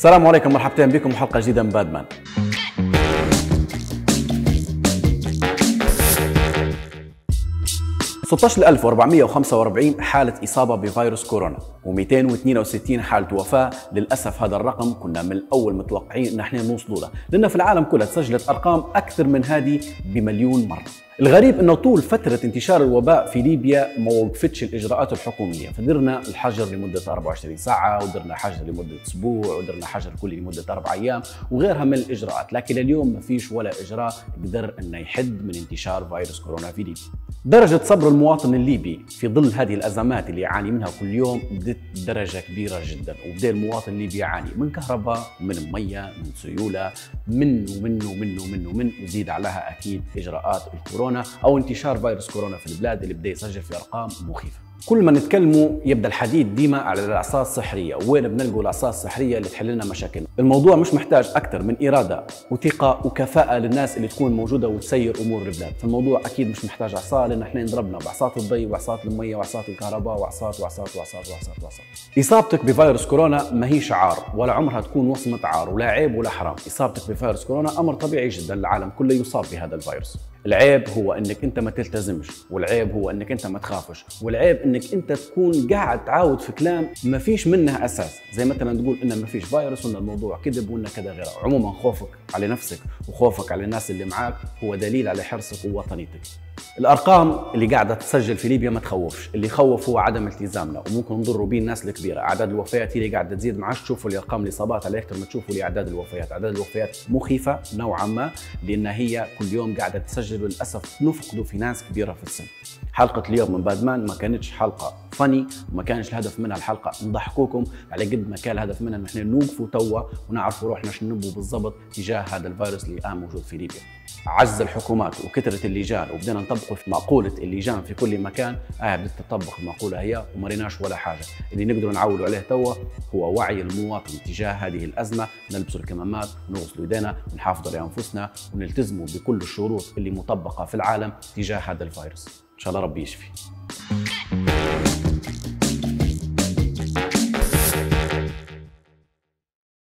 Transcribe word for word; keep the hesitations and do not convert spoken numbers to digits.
السلام عليكم، مرحبتين بكم حلقة جديدة من بادمان. ستة عشر ألف وأربعمئة وخمسة وأربعين حالة إصابة بفيروس كورونا ومئتين واثنين وستين حالة وفاة. للأسف هذا الرقم كنا من الأول متوقعين إن احنا نوصلوا له، لأن في العالم كله تسجلت أرقام أكثر من هذه بمليون مرة. الغريب إنه طول فترة انتشار الوباء في ليبيا ما وقفتش الإجراءات الحكومية، فدرنا الحجر لمدة أربعة وعشرين ساعة، ودرنا حجر لمدة أسبوع، ودرنا حجر كلي لمدة أربع أيام وغيرها من الإجراءات، لكن اليوم ما فيش ولا إجراء قدر إنه يحد من انتشار فيروس كورونا في ليبيا. درجة صبر المواطن الليبي في ظل هذه الأزمات اللي يعاني منها كل يوم بدت درجة كبيرة جدا، وبدأ المواطن الليبي يعاني من كهرباء، من مية، من سيولة، من ومن ومن ومن ومن وزيد عليها أكيد إجراءات الكورونا أو انتشار فيروس كورونا في البلاد اللي بدأ يسجل في أرقام مخيفة. كل ما نتكلموا يبدا الحديث ديما على الاعصاب السحريه، وين بنلقوا الاعصاب السحريه اللي تحل لنا مشاكلنا. الموضوع مش محتاج اكثر من اراده وثقه وكفاءه للناس اللي تكون موجوده وتسير امور البلاد، فالموضوع اكيد مش محتاج عصا، لان احنا انضربنا بعصات الضي وعصات الميه وعصات الكهرباء وعصات وعصات وعصات وعصات وعصات. اصابتك بفيروس كورونا ما هيش عار، ولا عمرها تكون وصمه عار، ولا عيب ولا حرام. اصابتك بفيروس كورونا امر طبيعي جدا، العالم كله يصاب بهذا الفيروس. العيب هو انك انت ما تلتزمش، والعيب هو انك انت ما تخافش، والعيب انك انت تكون قاعد تعاود في كلام ما فيش منه اساس، زي مثلا تقول ان ما فيش فيروس وان الموضوع كذب وان كذا غيره. عموما خوفك على نفسك وخوفك على الناس اللي معاك هو دليل على حرصك ووطنيتك. الارقام اللي قاعده تسجل في ليبيا ما تخوفش، اللي يخوف هو عدم التزامنا، وممكن نضروا به الناس الكبيره. اعداد الوفيات هي اللي قاعده تزيد، ما عادش تشوفوا الارقام الاصابات على اكثر ما تشوفوا لاعداد الوفيات. اعداد الوفيات مخيفه نوعا ما، لان هي كل يوم قاعده تسجل، وللاسف نفقدوا في ناس كبيره في السن. حلقه اليوم من بادمان ما كانتش حلقه فني، وما كانش الهدف منها الحلقه نضحكوكم، على قد ما كان الهدف منها ان احنا نوقفوا توا ونعرفوا روحنا شنو نبوا بالضبط تجاه هذا الفيروس اللي الان موجود في ليبيا. عجز الحكومات وكثره اللجان، وبدنا نطبقوا في مقوله اللجان في كل مكان. اه بدت تطبق المقوله هي وما ريناش ولا حاجه. اللي نقدروا نعولوا عليه توا هو وعي المواطن تجاه هذه الازمه، نلبسوا الكمامات، ونغسلوا يدينا، ونحافظوا على انفسنا، ونلتزموا بكل الشروط اللي مطبقه في العالم تجاه هذا الفيروس. ان شاء الله ربي يشفي.